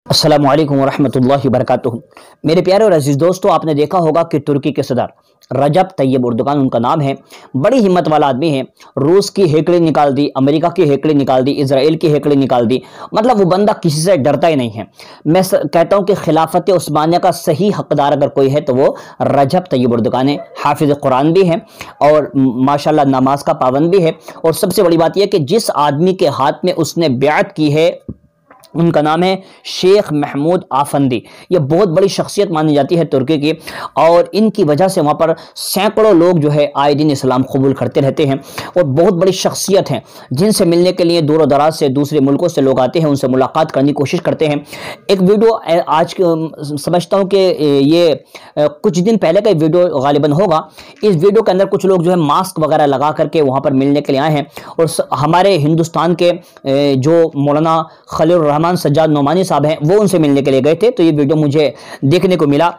अस्सलामु अलैकुम वरहमतुल्लाहि वबरकातुहू। मेरे प्यारे और अजीज़ दोस्तों, आपने देखा होगा कि तुर्की के सदर रजब तैयब एर्दोगान उनका नाम है। बड़ी हिम्मत वाला आदमी है। रूस की हेकड़ी निकाल दी, अमेरिका की हेकड़ी निकाल दी, इजराइल की हेकड़ी निकाल दी। मतलब वो बंदा किसी से डरता ही नहीं है। मैं कहता हूँ कि खिलाफत उस्मानिया का सही हकदार अगर कोई है तो वो रजब तैयब एर्दोगान है। हाफिज कुरान भी है और माशाल्लाह नमाज का पाबंद भी है। और सबसे बड़ी बात यह है कि जिस आदमी के हाथ में उसने बैत की है उनका नाम है शेख महमूद आफंदी। ये बहुत बड़ी शख्सियत मानी जाती है तुर्की की, और इनकी वजह से वहाँ पर सैकड़ों लोग जो है आए दिन इस्लाम कबूल करते रहते हैं। और बहुत बड़ी शख्सियत हैं जिनसे मिलने के लिए दूर दराज से दूसरे मुल्कों से लोग आते हैं, उनसे मुलाकात करने की कोशिश करते हैं। एक वीडियो आज समझता हूँ कि ये कुछ दिन पहले का वीडियो गालिबन होगा। इस वीडियो के अंदर कुछ लोग जो है मास्क वगैरह लगा करके वहाँ पर मिलने के लिए आए हैं। और हमारे हिंदुस्तान के जो मौलाना खलील रहमान सज्जाद नोमानी साहब हैं वो उनसे मिलने के लिए गए थे। तो ये वीडियो मुझे देखने को मिला।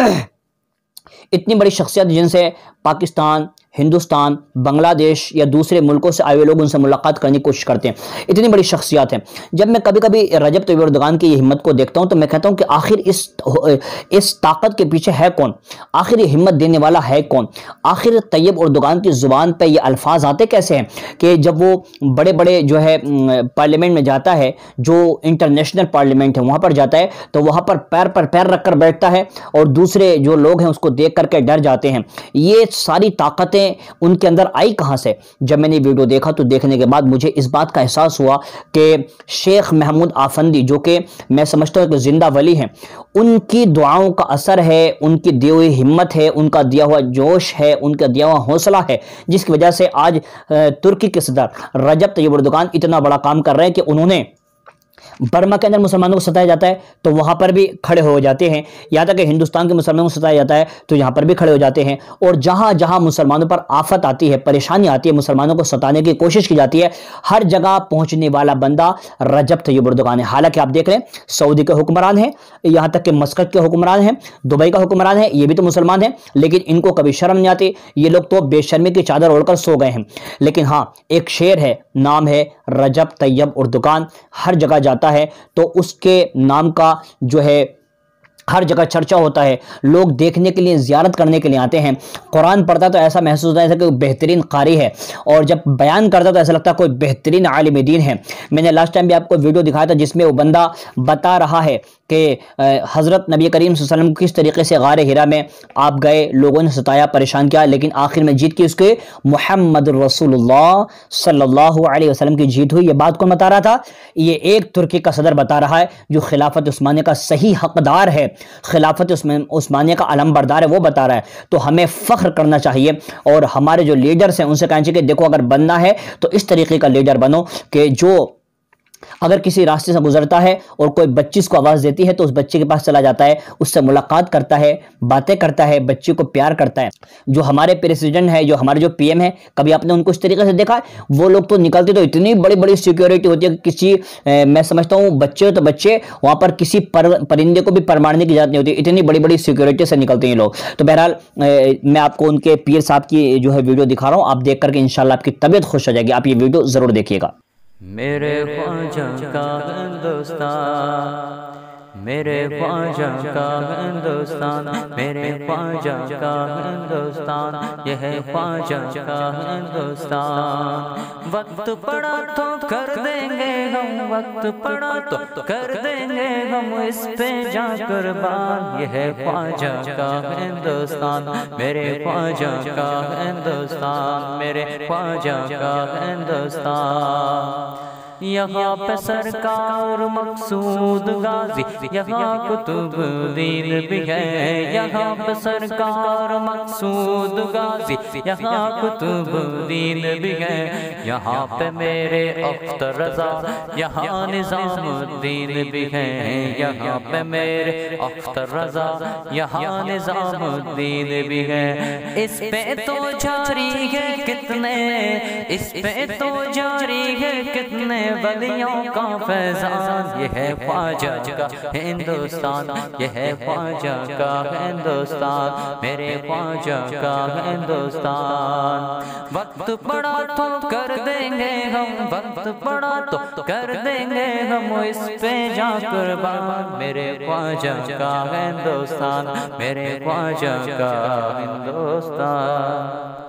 इतनी बड़ी शख्सियत जिनसे पाकिस्तान, हिंदुस्तान, बांग्लादेश या दूसरे मुल्कों से आए हुए लोग उनसे मुलाकात करने की कोशिश करते हैं। इतनी बड़ी शख्सियत हैं। जब मैं कभी कभी रजब तैयब एर्दोगान की हिम्मत को देखता हूं तो मैं कहता हूं कि आखिर इस ताकत के पीछे है कौन? आखिर ये हिम्मत देने वाला है कौन? आखिर तैयब एर्दोगान की जुबान पे ये अल्फाज आते कैसे हैं कि जब वो बड़े बड़े जो है पार्लियामेंट में जाता है, जो इंटरनेशनल पार्लियामेंट है वहां पर जाता है, तो वहां पर पैर रख कर बैठता है और दूसरे जो लोग हैं उसको देख करके डर जाते हैं। ये सारी ताकतें उनके अंदर आई कहां से? जब मैंने वीडियो देखा तो देखने के बाद मुझे इस बात का एहसास हुआ कि शेख महमूद आफंदी, जो कि मैं समझता हूं कि जिंदा वली हैं, उनकी दुआओं का असर है, उनकी दी हुई हिम्मत है, उनका दिया हुआ जोश है, उनका दिया हुआ हौसला है, जिसकी वजह से आज तुर्की के सदर रजब तैयब एर्दोगान इतना बड़ा काम कर रहे हैं कि उन्होंने बर्मा के अंदर मुसलमानों को सताया जाता है तो वहां पर भी खड़े हो जाते हैं। यहाँ तक कि हिंदुस्तान के मुसलमानों को सताया जाता है तो यहाँ पर भी खड़े हो जाते हैं। और जहां जहां मुसलमानों पर आफत आती है, परेशानी आती है, मुसलमानों को सताने की कोशिश की जाती है, हर जगह पहुंचने वाला बंदा रजब तैयब एर्दोगान है। हालांकि आप देख रहे हैं सऊदी के हुक्मरान हैं, यहाँ तक कि मस्कत के हुक्मरान हैं, दुबई का हुक्मरान है, ये भी तो मुसलमान है, लेकिन इनको कभी शर्म नहीं आती। ये लोग तो बेशर्मी की चादर ओढ़कर सो गए हैं। लेकिन हाँ, एक शेर है, नाम है रजब तैयब एर्दोगान। हर जगह जाता है तो उसके नाम का जो है हर जगह चर्चा होता है। लोग देखने के लिए, ज़ियारत करने के लिए आते हैं। कुरान पढ़ता तो ऐसा महसूस होता है जैसे कोई बेहतरीन कारी है, और जब बयान करता तो ऐसा लगता है कोई बेहतरीन आलिम दीन है। मैंने लास्ट टाइम भी आपको वीडियो दिखाया था जिसमें वो बंदा बता रहा है कि हज़रत नबी करीम सल्लल्लाहु अलैहि वसल्लम किस तरीके से गारे हिरा में आप गए, लोगों ने सताया, परेशान किया, लेकिन आखिर में जीत की उसके मुहम्मद रसूलुल्लाह सल्लल्लाहु अलैहि वसल्लम की जीत हुई। ये बात कौन बता रहा था? ये एक तुर्की का सदर बता रहा है जो खिलाफत उस्मानिया का सही हकदार है, खिलाफत उस्मानिया का अलमबरदार है, वो बता रहा है। तो हमें फख्र करना चाहिए और हमारे जो लीडर्स हैं उनसे कहना चाहिए कि देखो, अगर बनना है तो इस तरीके का लीडर बनो कि जो अगर किसी रास्ते से गुजरता है और कोई बच्ची उसको आवाज़ देती है तो उस बच्चे के पास चला जाता है, उससे मुलाकात करता है, बातें करता है, बच्चे को प्यार करता है। जो हमारे प्रेसिडेंट है, जो हमारे जो पीएम है, कभी आपने उनको इस तरीके से देखा है? वो लोग तो निकलते तो इतनी बड़ी बड़ी सिक्योरिटी होती है कि किसी मैं समझता हूँ बच्चे तो बच्चे वहाँ पर किसी परिंदे को भी पर मारने की इजाज़त नहीं होती, इतनी बड़ी बड़ी सिक्योरिटी से निकलते हैं लोग। तो बहरहाल मैं आपको उनके पीर साहब की जो है वीडियो दिखा रहा हूँ, आप देख करके इंशाल्लाह आपकी तबीयत खुश हो जाएगी। आप ये वीडियो ज़रूर देखिएगा। मेरे ख्वाजा का हिंदुस्तान, मेरे ख्वाजा का हिंदुस्तान, मेरे ख्वाजा का हिंदुस्तान, यह ख्वाजा का हिंदुस्तान। वक्त पड़ा तो कर देंगे हम, वक्त पड़ा तो कर देंगे हम, इस पे जा कुर्बान। यह ख्वाजा का हिंदुस्तान, मेरे ख्वाजा का हिंदुस्तान, मेरे ख्वाजा का हिंदुस्तान। यहाँ पे सरकार मकसूद गाजी, यहाँ कुतुबुद्दीन भी है। यहाँ पे सरकार मकसूद गाजी, यहाँ कुतुबुद्दीन भी है। यहाँ पे मेरे अख्तर रजा, यहाँ निज़ामुद्दीन भी है। यहाँ पे मेरे अख्तर रजा, यहाँ निज़ामुद्दीन भी है। इस पे तो जारी है कितने, इस पे तो जारी है कितने वलियों का फैजान, ये है ख्वाजा का हिंदुस्तान, ये है ख्वाजा का हिंदुस्तान, मेरे ख्वाजा का हिंदुस्तान। वक्त पड़ा तो कर देंगे हम, वक्त पड़ा तो कर देंगे हम इस पे जा कुर्बान, मेरे ख्वाजा का हिंदुस्तान, मेरे ख्वाजा का हिंदुस्तान।